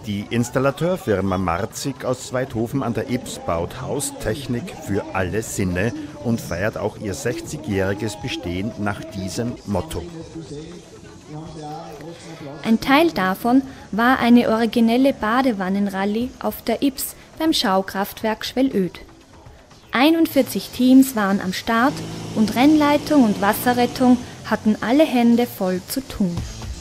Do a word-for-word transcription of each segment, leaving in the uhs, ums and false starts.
Die Installateurfirma Marzig aus Zweithofen an der Ybbs baut Haustechnik für alle Sinne und feiert auch ihr sechzigjähriges Bestehen nach diesem Motto. Ein Teil davon war eine originelle Badewannenrallye auf der Ybbs beim Schaukraftwerk Schwellöd. einundvierzig Teams waren am Start und Rennleitung und Wasserrettung hatten alle Hände voll zu tun.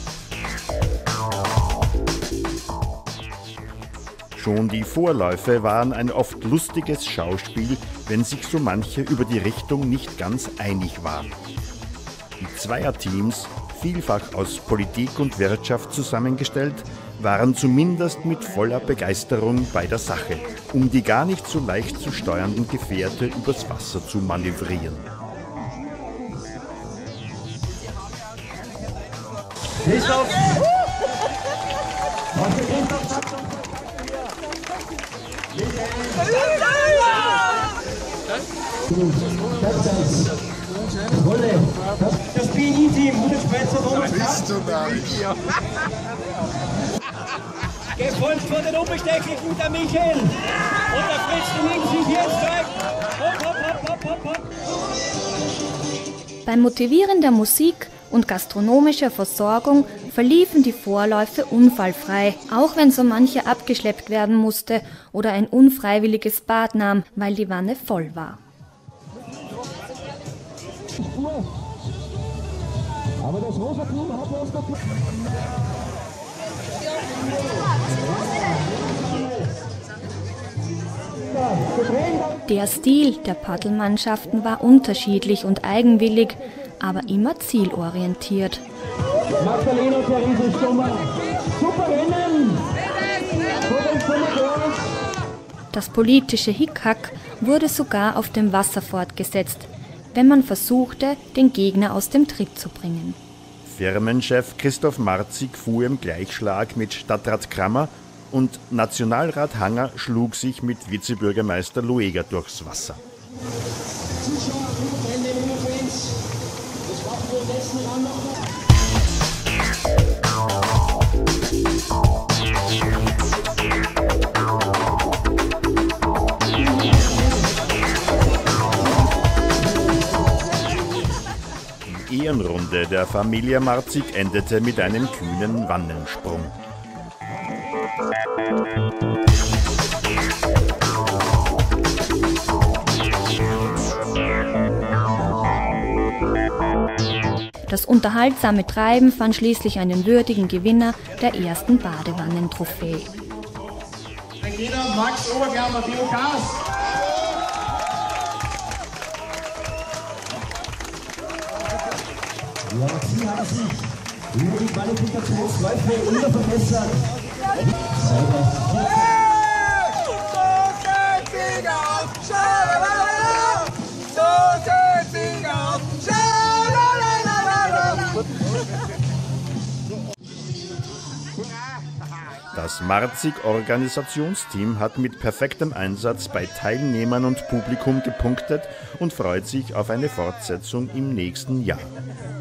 Schon die Vorläufe waren ein oft lustiges Schauspiel, wenn sich so manche über die Richtung nicht ganz einig waren. Die Zweierteams, vielfach aus Politik und Wirtschaft zusammengestellt, waren zumindest mit voller Begeisterung bei der Sache, um die gar nicht so leicht zu steuernden Gefährte übers Wasser zu manövrieren. Christoph! Das B I Team, gute Schweizer Thomas. Gefolgt von den Unbestechlichen, der Michael. Und der Fritz, die nimmt sich jetzt weg. Hopp, hopp, hopp, hopp, hopp, hopp. Beim Motivieren der Musik und gastronomischer Versorgung verliefen die Vorläufe unfallfrei, auch wenn so mancher abgeschleppt werden musste oder ein unfreiwilliges Bad nahm, weil die Wanne voll war. Aber das rosa Team hat was dafür. Der Stil der Paddelmannschaften war unterschiedlich und eigenwillig, aber immer zielorientiert. Magdalena und Therese Stummer. Super Rennen! Das politische Hickhack wurde sogar auf dem Wasser fortgesetzt, wenn man versuchte, den Gegner aus dem Tritt zu bringen. Firmenchef Christoph Marzig fuhr im Gleichschlag mit Stadtrat Krammer und Nationalrat Hanger schlug sich mit Vizebürgermeister Lueger durchs Wasser. Die Ehrenrunde der Familie Marzig endete mit einem kühnen Wannensprung. Das unterhaltsame Treiben fand schließlich einen würdigen Gewinner der ersten Badewannentrophäe. Ein Gewinner, Max Obergaumer, Theo Kaas. Ja, Sie haben sich über die Qualifikationsläufe immer verbessert. Das Marzig-Organisationsteam hat mit perfektem Einsatz bei Teilnehmern und Publikum gepunktet und freut sich auf eine Fortsetzung im nächsten Jahr.